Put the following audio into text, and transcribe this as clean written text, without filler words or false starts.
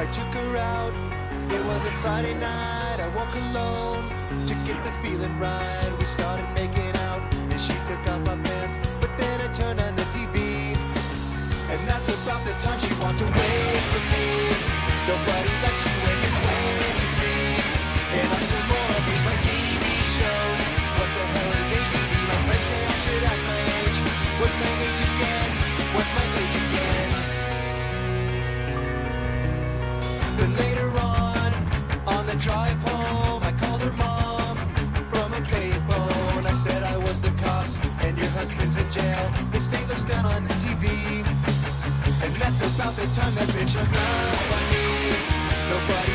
I took her out. It was a Friday night. I woke alone to get the feeling right. We started making out and she took off my pants, but then I turned on the TV, and that's about the time she walked away from me. Nobody likes you when you're 23, and I still more abuse my TV shows. What the hell is ADD? My friends say I should act my age. What's my age again? What's my age again? Then later on the drive home, I called her mom from a payphone. I said I was the cops and your husband's in jail. The state looks down on the TV, and that's about the time that bitch hung up on me. Nobody